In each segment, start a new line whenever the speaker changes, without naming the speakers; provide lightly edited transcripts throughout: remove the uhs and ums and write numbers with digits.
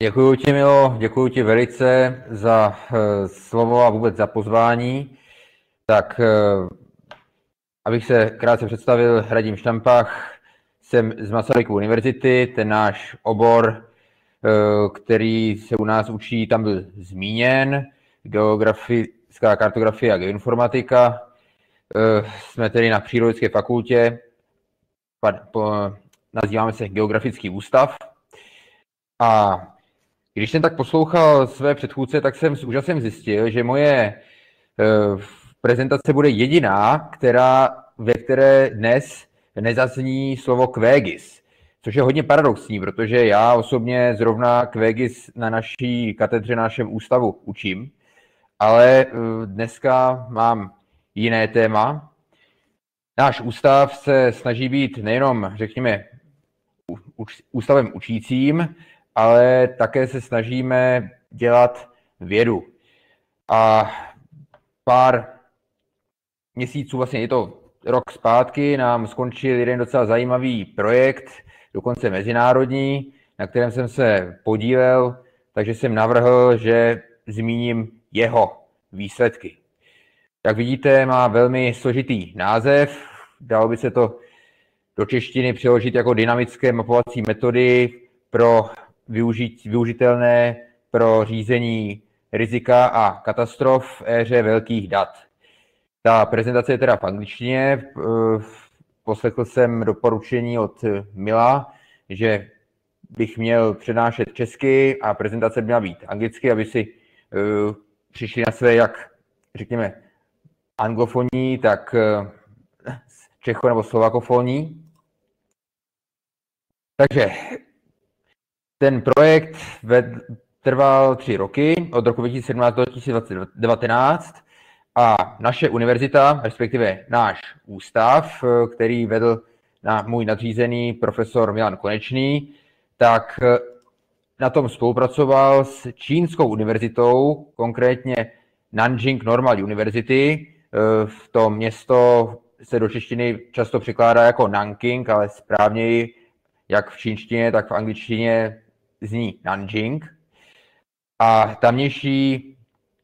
Děkuji ti, Milo, děkuji ti velice za slovo a vůbec za pozvání. Tak, abych se krátce představil, Radim Štampach, jsem z Masarykovy univerzity, ten náš obor, který se u nás učí, tam byl zmíněn, geografická kartografie a geoinformatika. Jsme tedy na Přírodovědecké fakultě, nazýváme se Geografický ústav. A když jsem tak poslouchal své předchůdce, tak jsem s úžasem zjistil, že moje prezentace bude jediná, ve které dnes nezazní slovo kvégis, což je hodně paradoxní, protože já osobně zrovna kvégis na naší katedře, na našem ústavu učím, ale dneska mám jiné téma. Náš ústav se snaží být nejenom, řekněme, ústavem učícím, ale také se snažíme dělat vědu. A pár měsíců, vlastně je to rok zpátky, nám skončil jeden docela zajímavý projekt, dokonce mezinárodní, na kterém jsem se podílel, takže jsem navrhl, že zmíním jeho výsledky. Jak vidíte, má velmi složitý název, dalo by se to do češtiny přeložit jako dynamické mapovací metody pro využitelné pro řízení rizika a katastrof v éře velkých dat. Ta prezentace je teda v angličtině. Poslechl jsem doporučení od Mila, že bych měl přednášet česky a prezentace by měla být anglicky, aby si přišli na své, jak řekněme, anglofonní, tak čecho- nebo slovakofonní. Takže ten projekt trval 3 roky, od roku 2017 do 2019, a naše univerzita, respektive náš ústav, který vedl můj nadřízený profesor Milan Konečný, tak na tom spolupracoval s čínskou univerzitou, konkrétně Nanjing Normal University. V to město se do češtiny často překládá jako Nanking, ale správněji, jak v čínštině, tak v angličtině zní Nanjing. A tamnější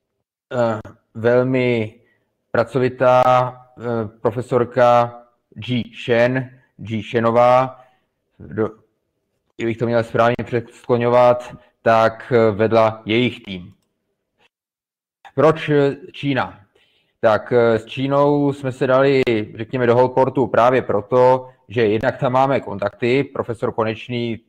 velmi pracovitá profesorka Ji Shenová, kdybych to měl správně přeskloňovat, tak vedla jejich tým. Proč Čína? Tak s Čínou jsme se dali, řekněme, do holportu právě proto, že jednak tam máme kontakty. Profesor Konečný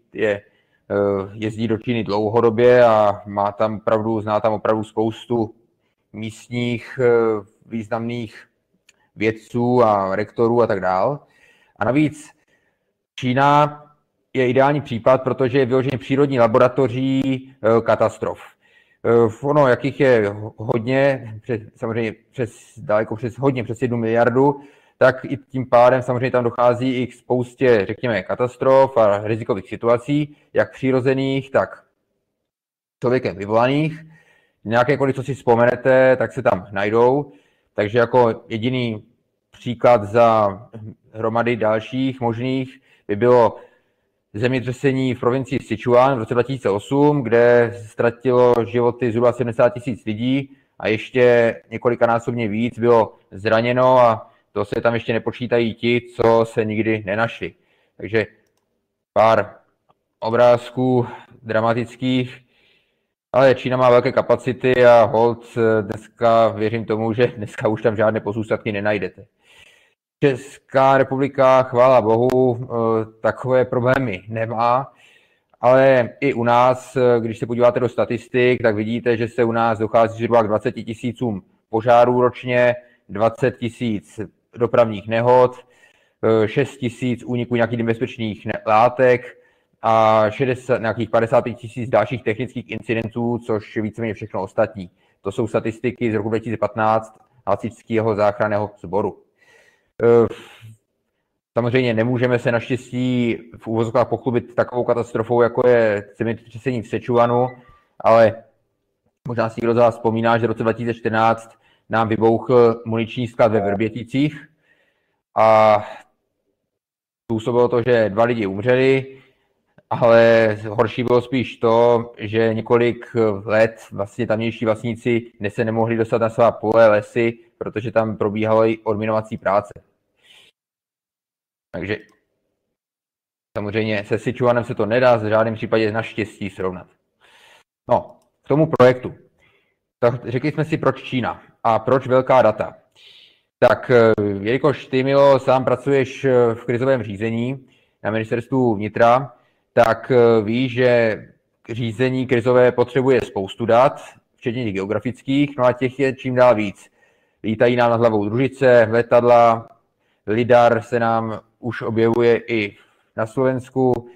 jezdí do Číny dlouhodobě a zná tam opravdu spoustu místních významných vědců a rektorů a tak dál. A navíc Čína je ideální případ, protože je vyloženě přírodní laboratoří katastrof. Ono, jakých je hodně, samozřejmě přes 1 miliardu, tak i tím pádem samozřejmě tam dochází i k spoustě, řekněme, katastrof a rizikových situací, jak přirozených, tak člověkem vyvolaných. Nějakékoliv, co si vzpomenete, tak se tam najdou. Takže jako jediný příklad za hromady dalších možných by bylo zemětřesení v provincii Sichuan v roce 2008, kde ztratilo životy zhruba 70 000 lidí a ještě několikanásobně víc bylo zraněno, a to se tam ještě nepočítají ti, co se nikdy nenašli. Takže pár obrázků dramatických, ale Čína má velké kapacity a holt dneska věřím tomu, že dneska už tam žádné pozůstatky nenajdete. Česká republika, chvála bohu, takové problémy nemá, ale i u nás, když se podíváte do statistik, tak vidíte, že se u nás dochází zhruba k 20 000 požárů ročně, 20 000 dopravních nehod, 6 000 úniků nějakých nebezpečných látek a nějakých 55 000 dalších technických incidentů, což je víceméně všechno ostatní. To jsou statistiky z roku 2015 Hasičského záchranného sboru. Samozřejmě nemůžeme se naštěstí v uvozovkách pochlubit takovou katastrofou, jako je zemětřesení v Sichuanu, ale možná si někdo z vás vzpomíná, že v roce 2014 nám vybouchl muniční sklad ve Vrběticích a způsobilo to, že 2 lidi umřeli ale horší bylo spíš to, že několik let vlastně tamnější vlastníci se nemohli dostat na svá pole, lesy, protože tam probíhaly odminovací práce. Takže samozřejmě se Sichuanem se to nedá v žádném případě naštěstí srovnat. No, k tomu projektu. Tak řekli jsme si, proč Čína a proč velká data. Tak jelikož ty, Milo, sám pracuješ v krizovém řízení na ministerstvu vnitra, tak víš, že řízení krizové potřebuje spoustu dat, včetně těch geografických, no a těch je čím dál víc. Lítají nám nad hlavou družice, letadla, lidar se nám už objevuje i na Slovensku,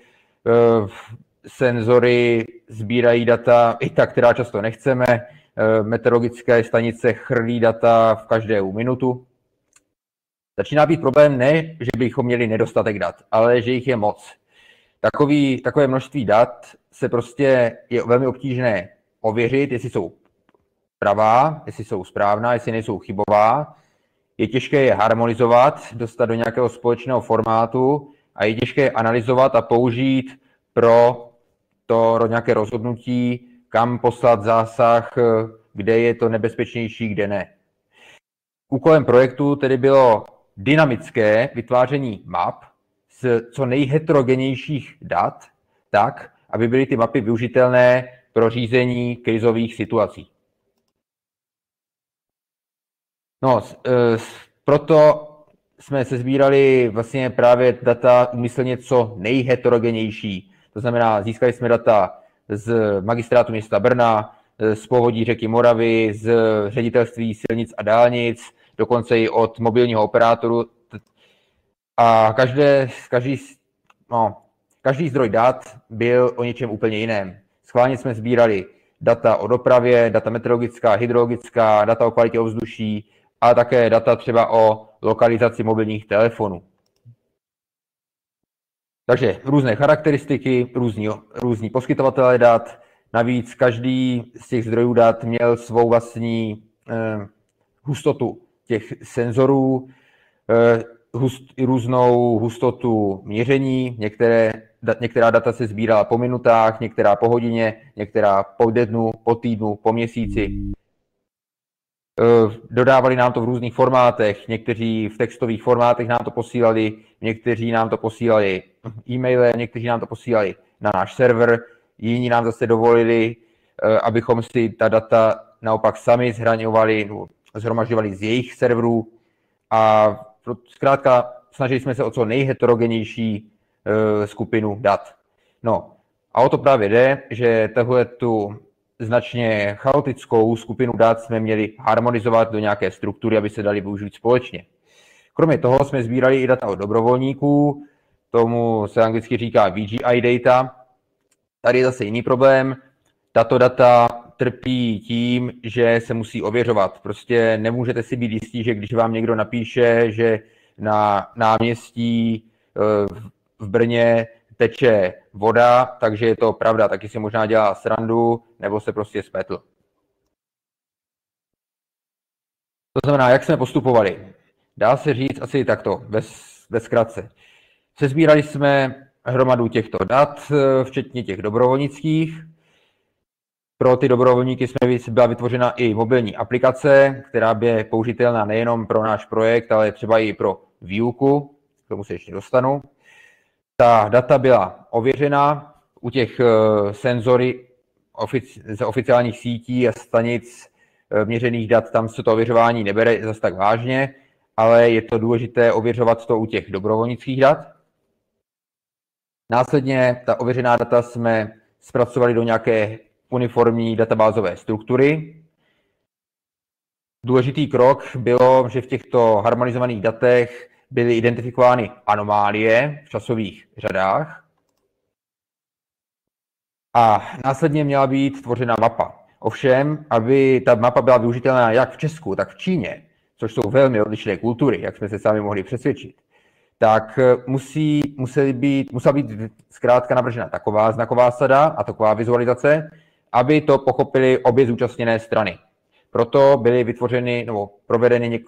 senzory sbírají data, i ta, která často nechceme, meteorologické stanice chrlí data v každou minutu. Začíná být problém ne, že bychom měli nedostatek dat, ale že jich je moc. Takové množství dat se prostě je velmi obtížné ověřit, jestli jsou pravá, jestli jsou správná, jestli nejsou chybová. Je těžké je harmonizovat, dostat do nějakého společného formátu a je těžké analyzovat a použít pro to nějaké rozhodnutí, kam poslat zásah, kde je to nebezpečnější, kde ne. Úkolem projektu tedy bylo dynamické vytváření map z co nejheterogenějších dat, tak, aby byly ty mapy využitelné pro řízení krizových situací. No, proto jsme se sbírali vlastně právě data úmyslně co nejheterogenější. To znamená, získali jsme data z magistrátu města Brna, z povodí řeky Moravy, z ředitelství silnic a dálnic, dokonce i od mobilního operátoru. A každý zdroj dat byl o něčem úplně jiném. Schválně jsme sbírali data o dopravě, data meteorologická, hydrologická, data o kvalitě ovzduší a také data třeba o lokalizaci mobilních telefonů. Takže různé charakteristiky, různí poskytovatelé dat, navíc každý z těch zdrojů dat měl svou vlastní hustotu těch senzorů, různou hustotu měření, některá data se sbírala po minutách, některá po hodině, některá po dnu, po týdnu, po měsíci. Dodávali nám to v různých formátech, někteří v textových formátech nám to posílali, někteří nám to posílali e-mailem, někteří nám to posílali na náš server, jiní nám zase dovolili, abychom si ta data naopak sami zhromažďovali z jejich serverů a zkrátka snažili jsme se o co nejheterogenější skupinu dat. No a o to právě jde, že tu značně chaotickou skupinu dat jsme měli harmonizovat do nějaké struktury, aby se dali využít společně. Kromě toho jsme sbírali i data od dobrovolníků, tomu se anglicky říká VGI data. Tady je zase jiný problém. Tato data trpí tím, že se musí ověřovat. Prostě nemůžete si být jistí, že když vám někdo napíše, že na náměstí v Brně teče voda, takže je to pravda, taky si možná dělá srandu, nebo se prostě spletl. To znamená, jak jsme postupovali? Dá se říct asi takto, ve zkratce. Sesbírali jsme hromadu těchto dat, včetně těch dobrovolnických. Pro ty dobrovolníky byla vytvořena i mobilní aplikace, která je použitelná nejenom pro náš projekt, ale třeba i pro výuku, k tomu se ještě dostanu. Ta data byla ověřena u těch senzory z oficiálních sítí a stanic měřených dat, tam se to ověřování nebere zase tak vážně, ale je to důležité ověřovat to u těch dobrovolnických dat. Následně ta ověřená data jsme zpracovali do nějaké uniformní databázové struktury. Důležitý krok bylo, že v těchto harmonizovaných datech byly identifikovány anomálie v časových řadách a následně měla být tvořena mapa. Ovšem, aby ta mapa byla využitelná jak v Česku, tak v Číně, což jsou velmi odlišné kultury, jak jsme se sami mohli přesvědčit, tak musela být zkrátka navržena taková znaková sada a taková vizualizace, aby to pochopily obě zúčastněné strany. Proto byly vytvořeny nebo provedeny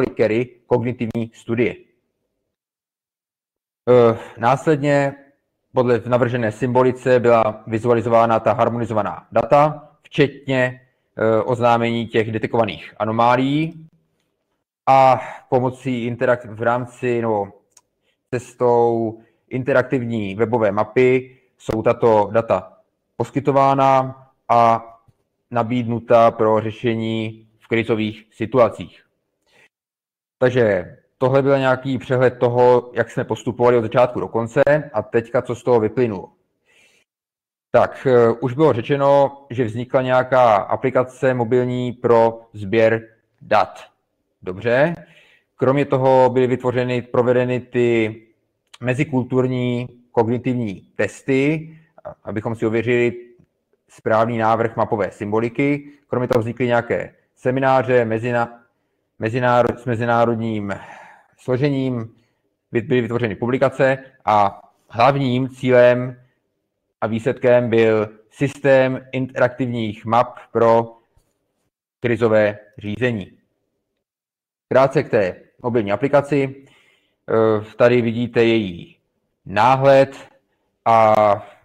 několikery kognitivní studie. Následně podle navržené symbolice byla vizualizována ta harmonizovaná data, včetně oznámení těch detekovaných anomálií a pomocí v rámci nebo cestou interaktivní webové mapy jsou tato data poskytována a nabídnuta pro řešení v krizových situacích. Takže tohle byl nějaký přehled toho, jak jsme postupovali od začátku do konce a teďka, co z toho vyplynulo. Tak, už bylo řečeno, že vznikla nějaká aplikace mobilní pro sběr dat. Dobře. Kromě toho byly provedeny ty mezikulturní kognitivní testy, abychom si ověřili správný návrh mapové symboliky. Kromě toho vznikly nějaké semináře s mezinárodním složením, byly vytvořeny publikace a hlavním cílem a výsledkem byl systém interaktivních map pro krizové řízení. Krátce k té mobilní aplikaci. Tady vidíte její náhled a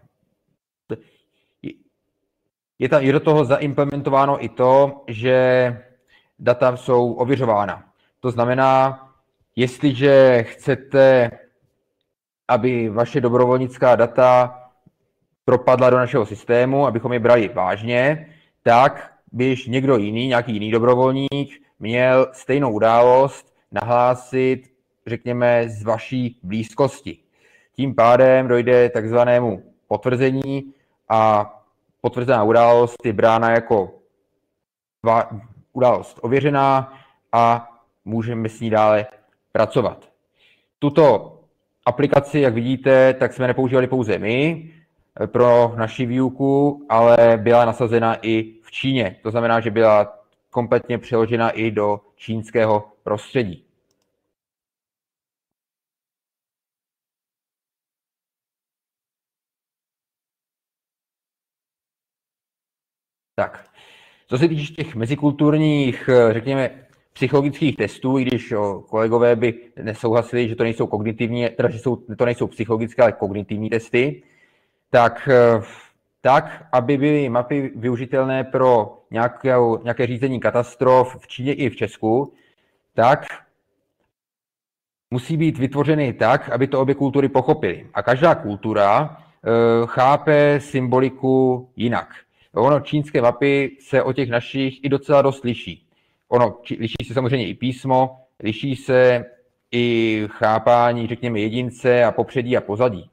je do toho zaimplementováno i to, že data jsou ověřována. To znamená, jestliže chcete, aby vaše dobrovolnická data propadla do našeho systému, abychom je brali vážně, tak byž někdo jiný, nějaký jiný dobrovolník, měl stejnou událost nahlásit, řekněme, z vaší blízkosti. Tím pádem dojde takzvanému potvrzení a potvrzená událost je brána jako událost ověřená a můžeme s ní dále pracovat. Tuto aplikaci, jak vidíte, tak jsme nepoužívali pouze my pro naši výuku, ale byla nasazena i v Číně. To znamená, že byla kompletně přeložena i do čínského prostředí. Tak, co se týče těch mezikulturních, řekněme, psychologických testů, i když kolegové by nesouhlasili, že to nejsou kognitivní, teda že to nejsou psychologické, ale kognitivní testy, tak, aby byly mapy využitelné pro nějaké řízení katastrof v Číně i v Česku, tak musí být vytvořeny tak, aby to obě kultury pochopily. A každá kultura chápe symboliku jinak. Ono, čínské mapy se od těch našich i docela dost liší. Liší se samozřejmě i písmo, liší se i chápání, řekněme, jedince a popředí a pozadí.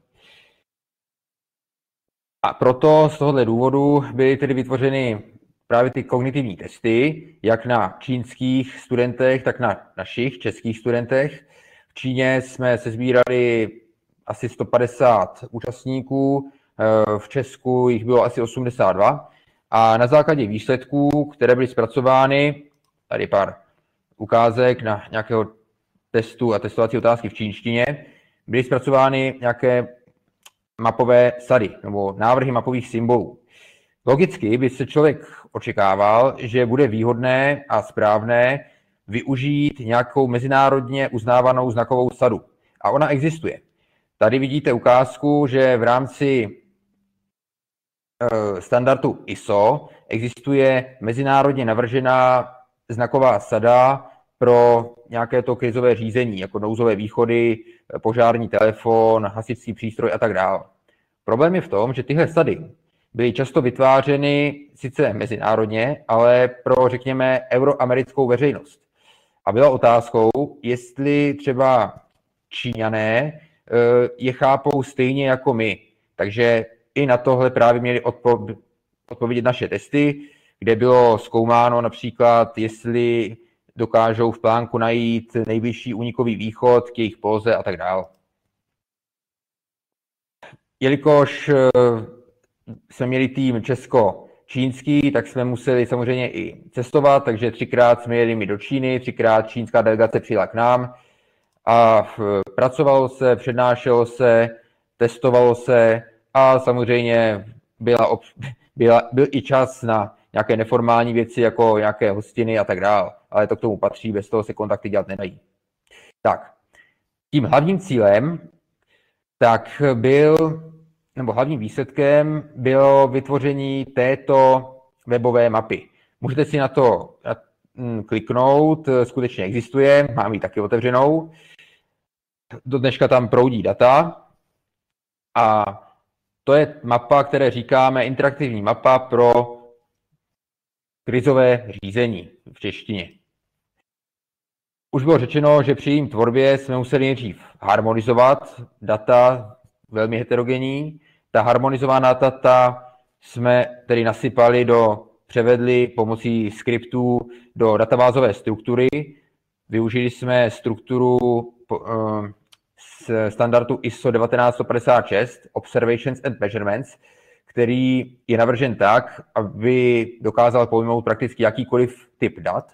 A proto z tohohle důvodu byly tedy vytvořeny právě ty kognitivní testy, jak na čínských studentech, tak na našich českých studentech. V Číně jsme sesbírali asi 150 účastníků, v Česku jich bylo asi 82. A na základě výsledků, které byly zpracovány, tady pár ukázek na nějakého testu a testovací otázky v čínštině, byly zpracovány nějaké mapové sady nebo návrhy mapových symbolů. Logicky by se člověk očekával, že bude výhodné a správné využít nějakou mezinárodně uznávanou znakovou sadu. A ona existuje. Tady vidíte ukázku, že v rámci standardu ISO existuje mezinárodně navržená znaková sada pro nějaké to krizové řízení, jako nouzové východy, požární telefon, hasičský přístroj a tak dále. Problém je v tom, že tyhle sady byly často vytvářeny sice mezinárodně, ale pro, řekněme, euroamerickou veřejnost. A byla otázkou, jestli třeba Číňané je chápou stejně jako my. Takže i na tohle právě měli odpovědět naše testy, kde bylo zkoumáno například, jestli dokážou v plánku najít nejbližší únikový východ k jejich poloze a tak dále. Jelikož jsme měli tým česko-čínský, tak jsme museli samozřejmě i cestovat, takže 3krát jsme jeli my do Číny, 3krát čínská delegace přijela k nám a pracovalo se, přednášelo se, testovalo se a samozřejmě byl i čas na nějaké neformální věci, jako nějaké hostiny a tak dále. Ale to k tomu patří, bez toho se kontakty dělat nedají. Tak, tím hlavním cílem tak byl nebo hlavním výsledkem bylo vytvoření této webové mapy. Můžete si na to kliknout, skutečně existuje, mám ji taky otevřenou. Do dneška tam proudí data a to je mapa, které říkáme interaktivní mapa pro krizové řízení v češtině. Už bylo řečeno, že při jejím tvorbě jsme museli nejdřív harmonizovat data, velmi heterogenní. Ta harmonizovaná data jsme tedy převedli pomocí skriptů do databázové struktury. Využili jsme strukturu z standardu ISO 19156, Observations and Measurements, který je navržen tak, aby dokázal pojmout prakticky jakýkoliv typ dat.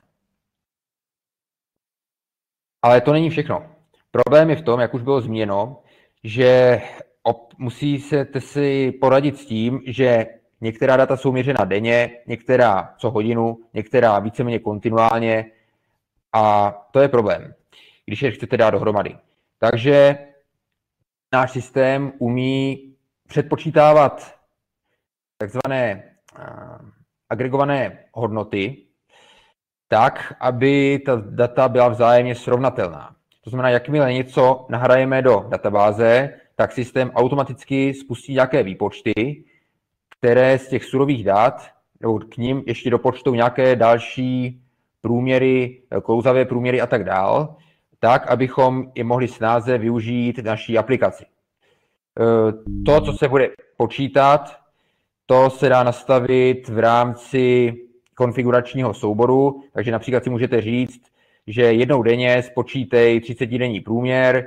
Ale to není všechno. Problém je v tom, jak už bylo zmíněno, že musíte si poradit s tím, že některá data jsou měřena denně, některá co hodinu, některá víceméně kontinuálně a to je problém, když je chcete dát dohromady. Takže náš systém umí předpočítávat takzvané agregované hodnoty tak, aby ta data byla vzájemně srovnatelná. To znamená, jakmile něco nahrajeme do databáze, tak systém automaticky spustí nějaké výpočty, které z těch surových dat, nebo k ním ještě dopočtou nějaké další průměry, klouzavé průměry a tak dál, tak, abychom je mohli snáze využít v naší aplikaci. To, co se bude počítat, to se dá nastavit v rámci konfiguračního souboru, takže například si můžete říct, že jednou denně spočítej 30denní průměr,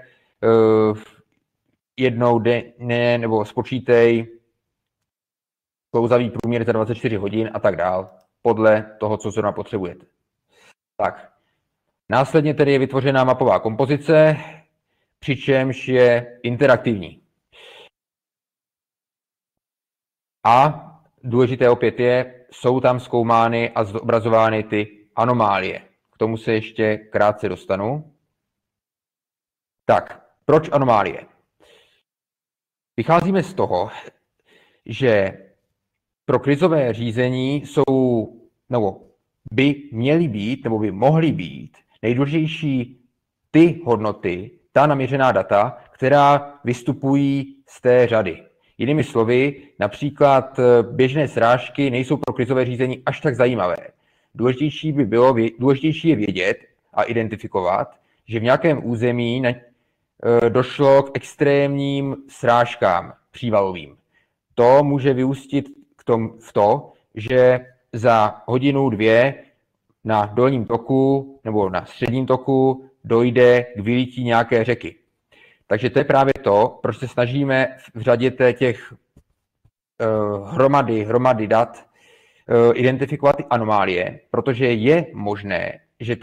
jednou denně nebo spočítej klouzavý průměr za 24 hodin a tak dál, podle toho, co zrovna potřebujete. Tak. Následně tedy je vytvořená mapová kompozice, přičemž je interaktivní. A důležité opět jsou tam zkoumány a zobrazovány ty anomálie. K tomu se ještě krátce dostanu. Tak, proč anomálie? Vycházíme z toho, že pro krizové řízení jsou, nebo by měly být, nebo by mohly být nejdůležitější ty hodnoty, ta naměřená data, která vystupují z té řady. Jinými slovy, například běžné srážky nejsou pro krizové řízení až tak zajímavé. Důležitější je vědět a identifikovat, že v nějakém území došlo k extrémním srážkám přívalovým. To může vyústit v to, že za hodinu, dvě na dolním toku nebo na středním toku dojde k vylití nějaké řeky. Takže to je právě to, proč se snažíme v řadě těch hromady dat identifikovat ty anomálie, protože je možné, že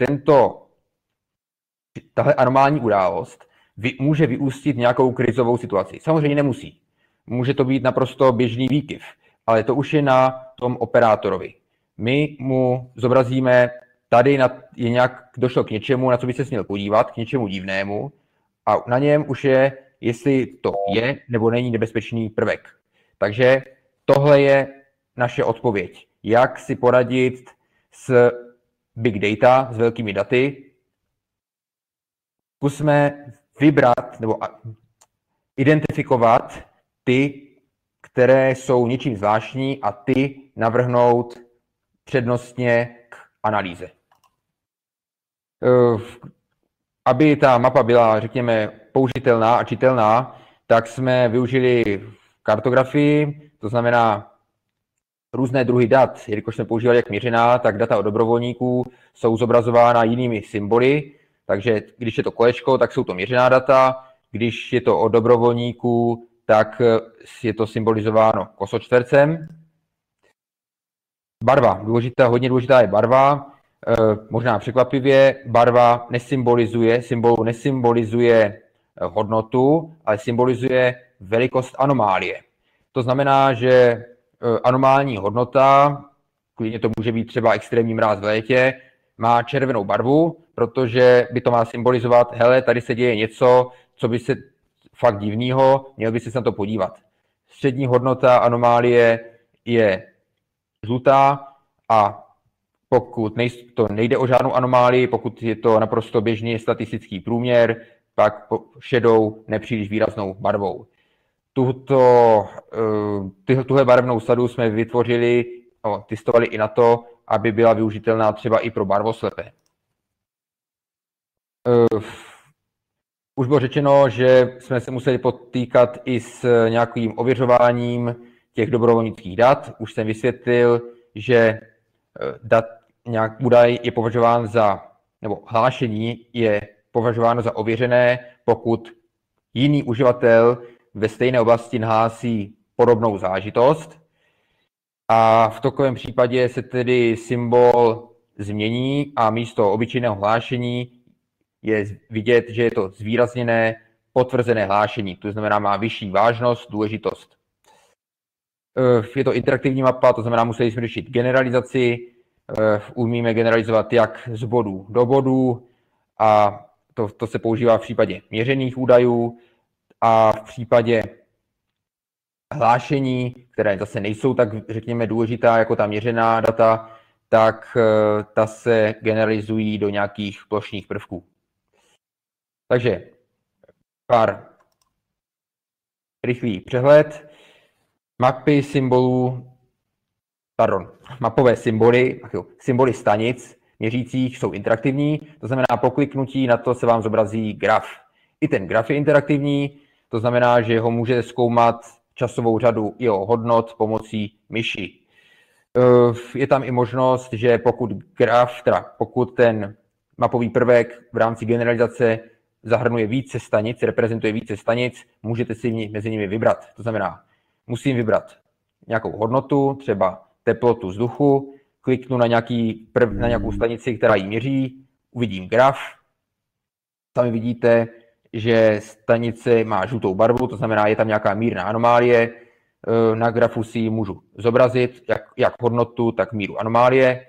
tahle anomální událost může vyústit nějakou krizovou situaci. Samozřejmě nemusí. Může to být naprosto běžný výkyv, ale to už je na tom operátorovi. My mu zobrazíme, tady došlo k něčemu, na co by se směl podívat, k něčemu divnému, a na něm už je, jestli to je nebo není nebezpečný prvek. Takže tohle je naše odpověď. Jak si poradit s big data, s velkými daty. Zkusme vybrat nebo identifikovat ty, které jsou něčím zvláštní a ty navrhnout přednostně k analýze. Aby ta mapa byla, řekněme, použitelná a čitelná, tak jsme využili kartografii, to znamená různé druhy dat. Jelikož jsme používali jak měřená, tak data od dobrovolníků jsou zobrazována jinými symboly, takže když je to kolečko, tak jsou to měřená data, když je to od dobrovolníků, tak je to symbolizováno kosočtvercem. Barva, hodně důležitá je barva. Možná překvapivě, barva nesymbolizuje hodnotu, ale symbolizuje velikost anomálie. To znamená, že anomální hodnota, klidně to může být třeba extrémní mráz v létě, má červenou barvu, protože by to má symbolizovat, hele, tady se děje něco, co by se fakt divného, měl by se na to podívat. střední hodnota anomálie je žlutá a pokud to nejde o žádnou anomálii, pokud je to naprosto běžný statistický průměr, pak šedou nepříliš výraznou barvou. Tuhle barevnou sadu jsme vytvořili, testovali i na to, aby byla využitelná třeba i pro barvoslepé. Už bylo řečeno, že jsme se museli potýkat i s nějakým ověřováním těch dobrovolnických dat. Už jsem vysvětlil, že údaj je považován nebo hlášení je považováno za ověřené, pokud jiný uživatel ve stejné oblasti nahlásí podobnou záležitost. A v takovém případě se tedy symbol změní a místo obyčejného hlášení je vidět, že je to zvýrazněné, potvrzené hlášení. To znamená, má vyšší vážnost, důležitost. Je to interaktivní mapa, to znamená, museli jsme řešit generalizaci. Umíme generalizovat jak z bodů do bodů a to se používá v případě měřených údajů a v případě hlášení, které zase nejsou tak, řekněme, důležitá jako ta měřená data, tak ta se generalizují do nějakých plošných prvků. Takže pár rychlý přehled. Mapové symboly stanic měřících jsou interaktivní, to znamená, po kliknutí na to se vám zobrazí graf. I ten graf je interaktivní, to znamená, že ho můžete zkoumat časovou řadu jeho hodnot pomocí myši. Je tam i možnost, že pokud ten mapový prvek v rámci generalizace zahrnuje více stanic, reprezentuje více stanic, můžete si mezi nimi vybrat. To znamená, musím vybrat nějakou hodnotu, třeba teplotu vzduchu, kliknu na nějakou stanici, která ji měří, uvidím graf. Sami vidíte, že stanice má žlutou barvu, to znamená, je tam nějaká mírná anomálie. Na grafu si ji můžu zobrazit, jak hodnotu, tak míru anomálie.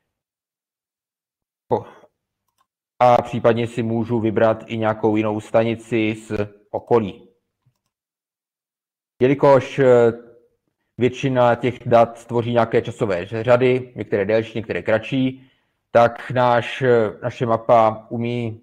A případně si můžu vybrat i nějakou jinou stanici z okolí. Jelikož většina těch dat tvoří nějaké časové řady, některé delší, některé kratší, tak naše mapa umí,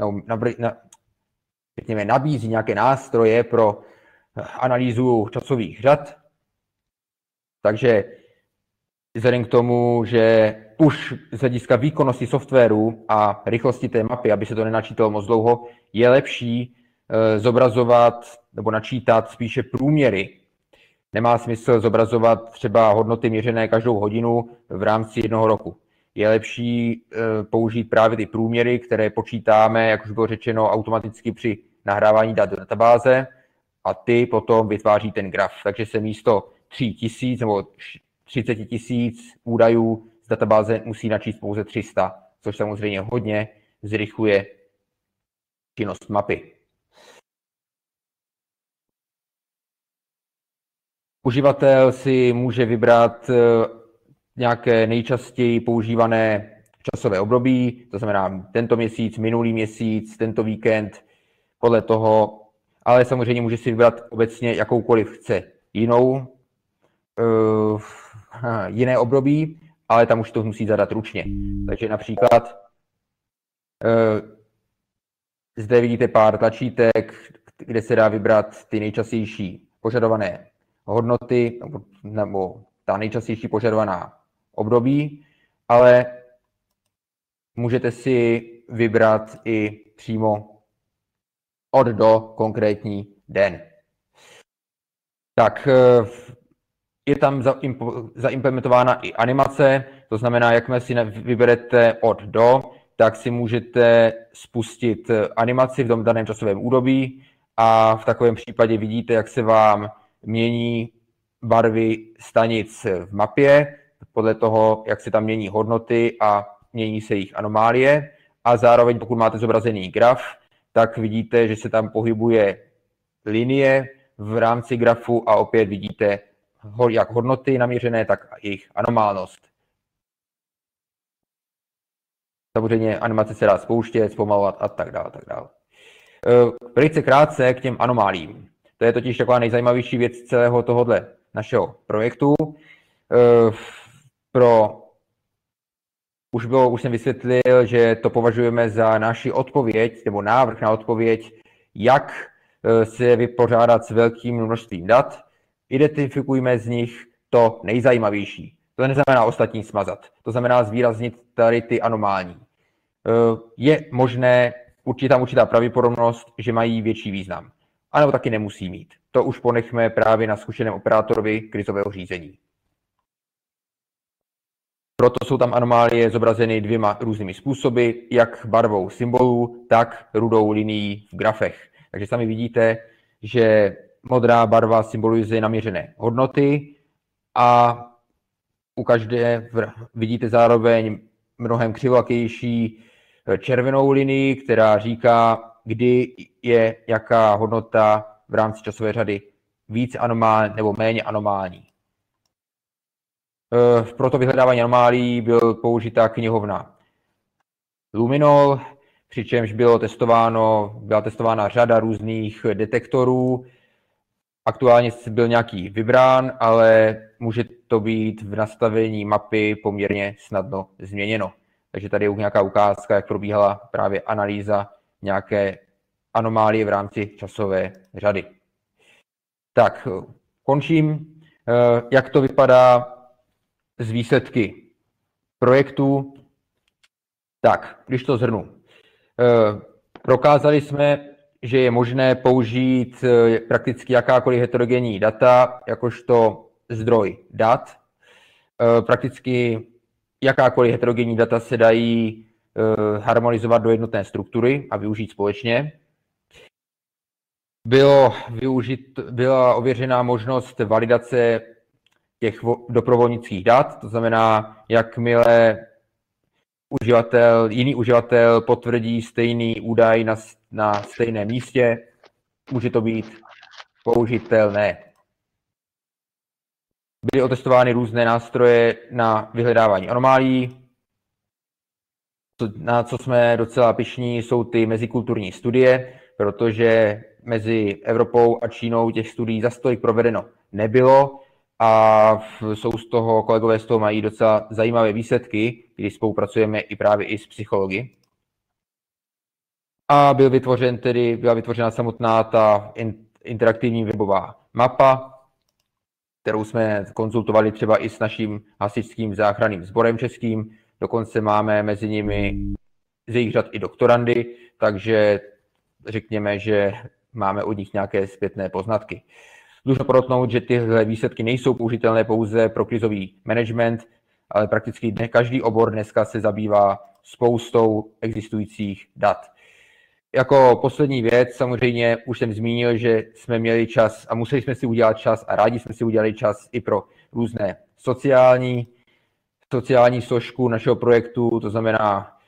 nabízí nějaké nástroje pro analýzu časových řad. Takže vzhledem k tomu, že už z hlediska výkonnosti softwaru a rychlosti té mapy, aby se to nenačítalo moc dlouho, je lepší zobrazovat nebo načítat spíše průměry. Nemá smysl zobrazovat třeba hodnoty měřené každou hodinu v rámci jednoho roku. Je lepší použít právě ty průměry, které počítáme, jak už bylo řečeno, automaticky při nahrávání dat do databáze a ty potom vytváří ten graf. Takže se místo 3000 nebo 30 000 údajů z databáze musí načíst pouze 300, což samozřejmě hodně zrychluje činnost mapy. Uživatel si může vybrat nějaké nejčastěji používané časové období, to znamená tento měsíc, minulý měsíc, tento víkend, podle toho, ale samozřejmě může si vybrat obecně jakoukoliv chce jiné období, ale tam už to musí zadat ručně. Takže například zde vidíte pár tlačítek, kde se dá vybrat ty nejčastější požadované hodnoty nebo ta nejčastější požadovaná období, ale můžete si vybrat i přímo od do konkrétní den. Tak je tam zaimplementována i animace, to znamená, jakmile si vyberete od do, tak si můžete spustit animaci v tom daném časovém údobí a v takovém případě vidíte, jak se vám mění barvy stanic v mapě, podle toho, jak se tam mění hodnoty a mění se jejich anomálie. A zároveň, pokud máte zobrazený graf, tak vidíte, že se tam pohybuje linie v rámci grafu a opět vidíte jak hodnoty naměřené, tak jejich anomálnost. Samozřejmě animace se dá spouštět, zpomalovat a tak dále. Velice krátce k těm anomálím. To je totiž taková nejzajímavější věc celého tohohle našeho projektu. Už jsem vysvětlil, že to považujeme za naši odpověď, nebo návrh na odpověď, jak se vypořádat s velkým množstvím dat. Identifikujme z nich to nejzajímavější. To neznamená ostatní smazat. To znamená zvýraznit tady ty anomální. Je možné, určitá pravděpodobnost, že mají větší význam. A nebo taky nemusí mít. To už ponechme právě na zkušeném operátorovi krizového řízení. Proto jsou tam anomálie zobrazeny dvěma různými způsoby, jak barvou symbolů, tak rudou linií v grafech. Takže sami vidíte, že modrá barva symbolizuje naměřené hodnoty a u každé vidíte zároveň mnohem křivolatější červenou linii, která říká, kdy je jaká hodnota v rámci časové řady víc anomální nebo méně anomální. Pro to vyhledávání anomálií byla použita knihovna Luminol, přičemž byla testována řada různých detektorů. Aktuálně byl nějaký vybrán, ale může to být v nastavení mapy poměrně snadno změněno. Takže tady je nějaká ukázka, jak probíhala právě analýza nějaké anomálie v rámci časové řady. Tak, končím. Jak to vypadá z výsledky projektu? Tak, když to shrnu. Prokázali jsme, že je možné použít prakticky jakákoliv heterogenní data jakožto zdroj dat. Prakticky jakákoliv heterogenní data se dají harmonizovat do struktury a využít společně. Byla ověřena možnost validace těch doprovodnických dat, to znamená, jakmile jiný uživatel potvrdí stejný údaj na stejném místě, může to být použitelné. Byly otestovány různé nástroje na vyhledávání anomálií. Na co jsme docela pyšní, jsou ty mezikulturní studie, protože mezi Evropou a Čínou těch studií za stolik provedeno nebylo a kolegové z toho mají docela zajímavé výsledky, když spolupracujeme i právě i s psychologi. A byla vytvořena samotná ta interaktivní webová mapa, kterou jsme konzultovali třeba i s naším hasičským záchranným sborem českým. Dokonce máme mezi nimi z jejich řad i doktorandy, takže řekněme, že máme od nich nějaké zpětné poznatky. Dlužno podotknout, že tyhle výsledky nejsou použitelné pouze pro krizový management, ale prakticky každý obor dneska se zabývá spoustou existujících dat. Jako poslední věc, samozřejmě už jsem zmínil, že jsme měli čas a museli jsme si udělat čas a rádi jsme si udělali čas i pro různé sociální složku našeho projektu, to znamená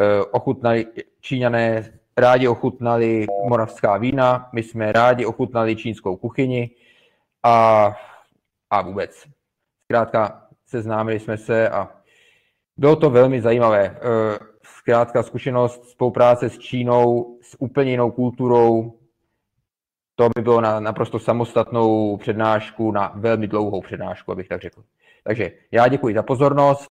Číňané rádi ochutnali moravská vína, my jsme rádi ochutnali čínskou kuchyni a vůbec. Zkrátka seznámili jsme se a bylo to velmi zajímavé. Zkrátka zkušenost spolupráce s Čínou, s úplně jinou kulturou, to by bylo na naprosto samostatnou přednášku, na velmi dlouhou přednášku, abych tak řekl. Takže já děkuji za pozornost.